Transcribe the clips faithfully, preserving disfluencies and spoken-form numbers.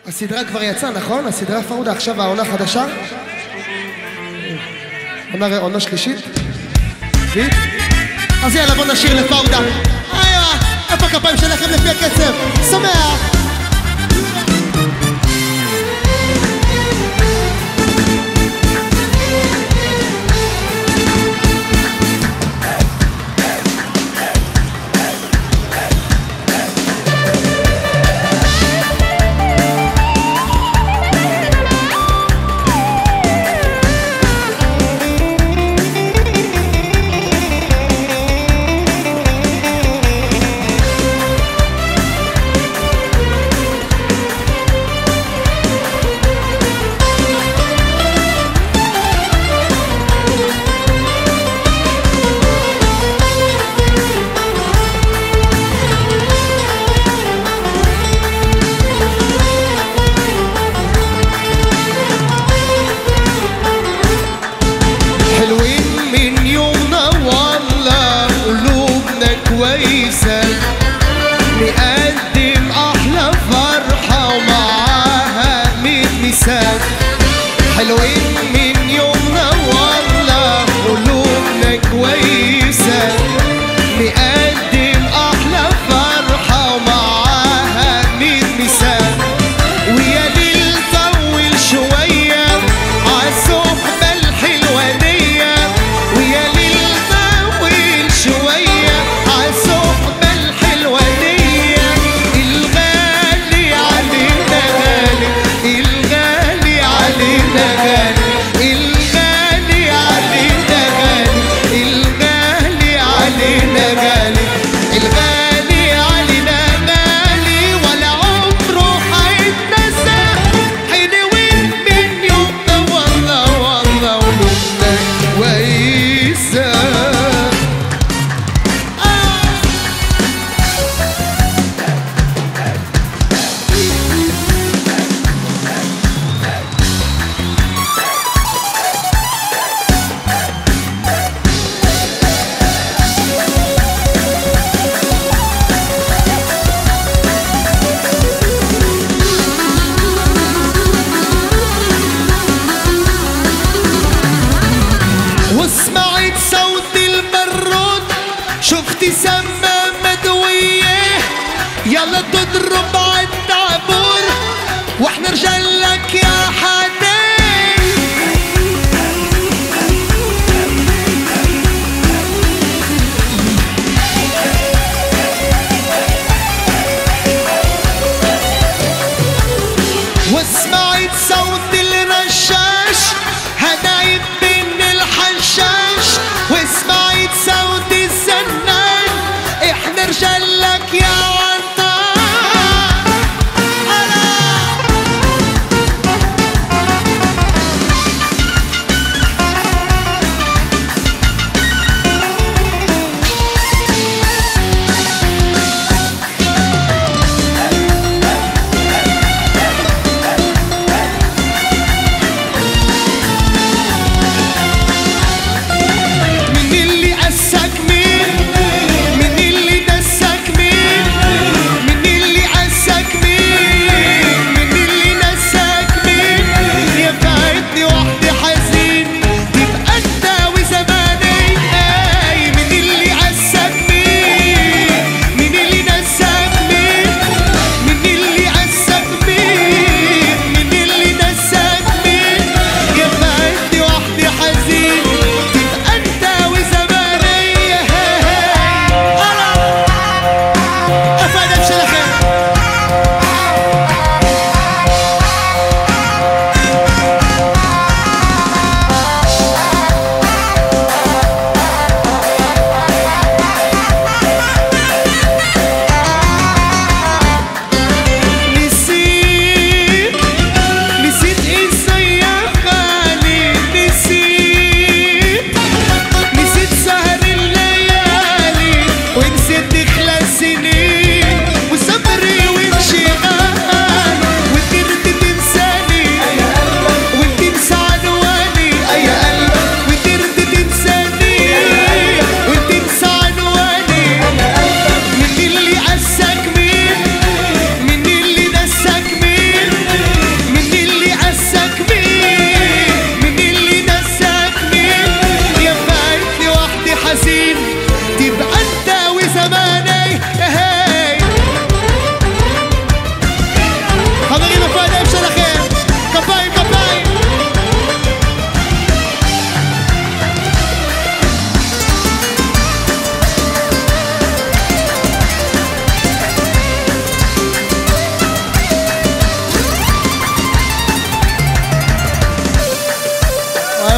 הסדרה כבר יצאה, נכון? הסדרה פאודה, עכשיו העונה חדשה? עונה, עונה שלישית? וי? אז יאללה, בוא נשאיר לפאודה. אייה, איפה הכפיים שלכם לפי הקצב? שמח!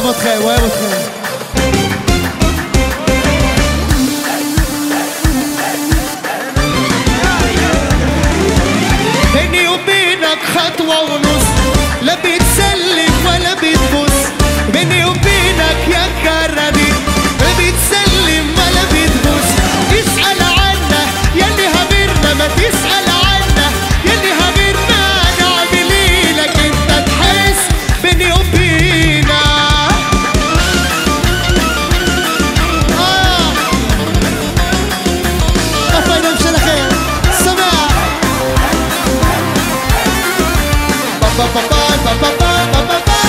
אתכם, אוהב אתכם. ביני ובינك خطوة ونص لا بتسلم ولا بتبص بيني وبينك يا كرامي لا بتسلم ولا بتبص اسأل عنا يلي هبرنا ما تسأل عنا يلي هبرنا نعمل ايه لك انت تحس بيني وبينك اه افاينا مش انا خير سمع با با با با با با با با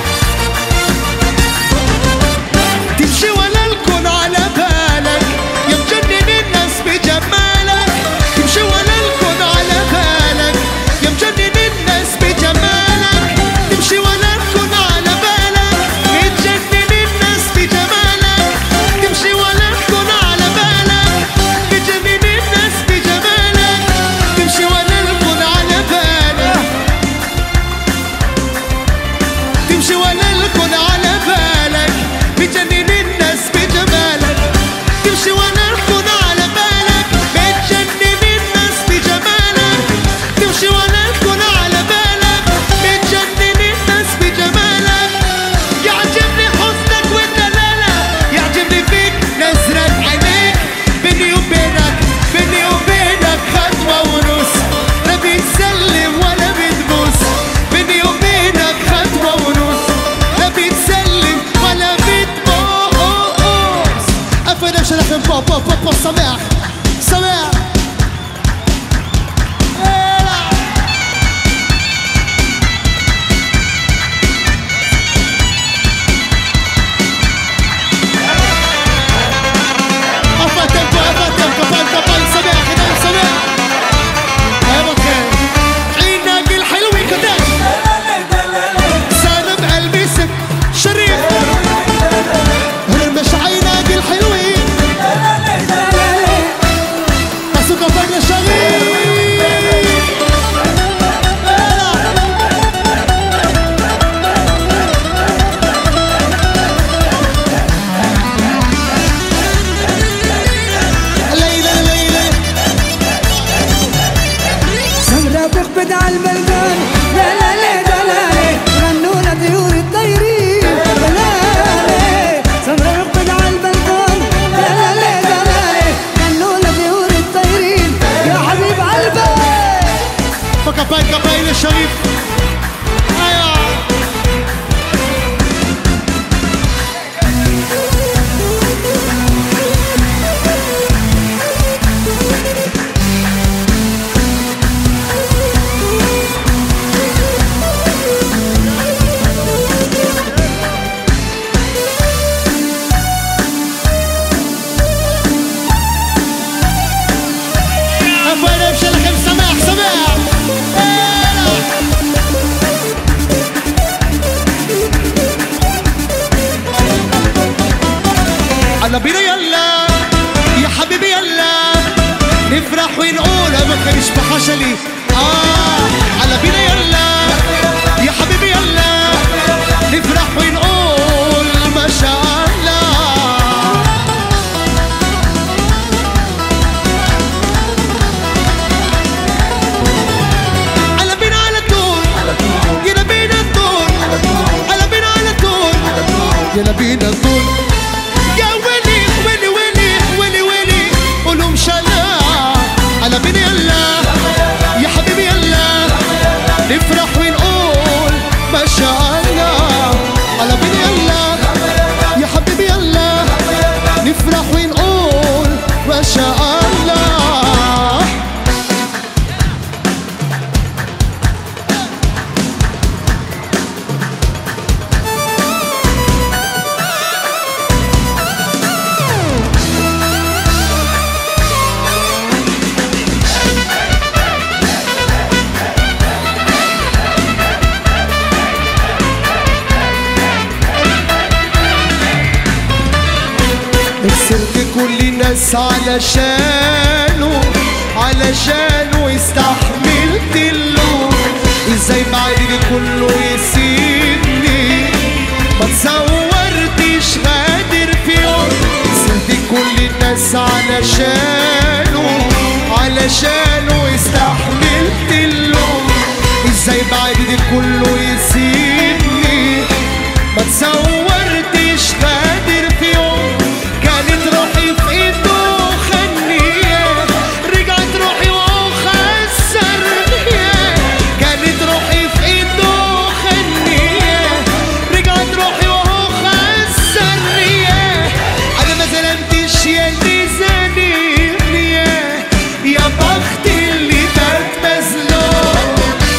تمشي ولا الكون على بالك يا مجنن الناس بجمالك تمشي ولا الكون على بالك يا مجنن الناس بجمالك تمشي ولا الكون على بالك بتجنن الناس بجمالك تمشي ولا الكون على بالك بتجنن الناس بجمالك تمشي ولا الكون على بالك تمشي ولا الكون على بالك بتجنن الناس بجمالك تمشي ولا الكون على بالك بتجنن الناس بجمالك تمشي ولا الكون على بالك بتجنن الناس بجمالك يعجبني حسنك ودلالك يعجبني فيك نظرة عينيك بيني وبينك بيني وبينك خطوة ونص لا بتسلم ولا بتبص بيني وبينك خطوة ونص لا بتسلم ولا بتبص افنى شرف بوب بوب بوب سماح سماح افا تمبو افا تمبو بالكا بال سماح هنا سماح ايوه كان عينك الحلوة كده سالم قلبي سك شريف هرمش عينك الحلوين تسوق فن شريف ليلى ليلى سمرة بقبض على البلدان لا لا لا دلالي غنونا طيور الطيرين دلالي سمرة بقبض على البلدان لا لا لا دلالي غنونا طيور الطيرين يا حبيب قلبي فكا بالكا باين الشريف ايوه افاينا مش لكم سماح سماح يلا بينا يلا يا حبيبي يلا نفرح ونقول ما كانش بحشلي اه يلا بينا يلا يا حبيبي يلا نفرح ونقول ما شاء الله يلا بينا على طول يلا بينا الطول يلا بينا على طول يلا بينا الطول يا ويلي ويلي ويلي ويلي ويلي قولوا مشانا على بينا يلا يا حبيبي يلا نفرح ونقول ما شاء الله على بينا يلا يا حبيبي يلا نفرح ونقول ما شاء الله خسرت كل الناس علشانه علشانه استحملت اللوم ازاي بعد كله يسيبني ما تصور بس علشانه علشانه استحملت اللوم. ازاي بعد دي كله يسيبني؟ ما تصورتش غادر في يوم. كانت روحي في ايده خنيه، رجعت روحي وهو خسرني. كانت روحي في ايده خنيه، رجعت روحي وهو خسرني. انا ما ظلمتش يا اللي ظالمني، يا بخت اللي بات مظلوم.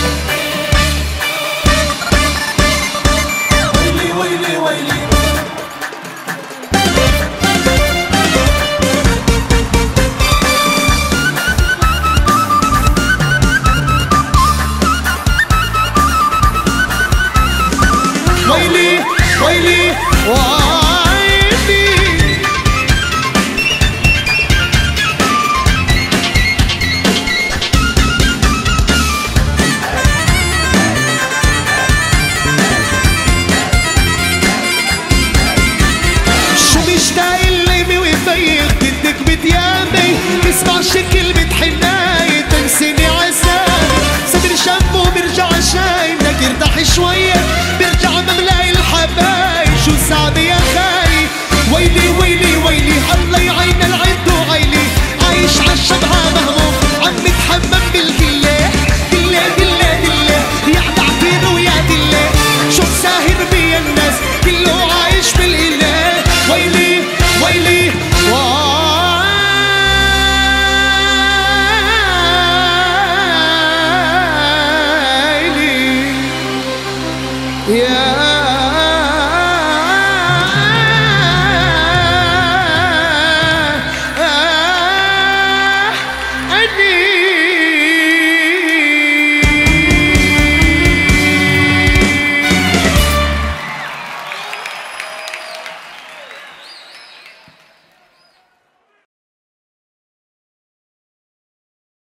ويلي ويلي ويلي ويلي ويلي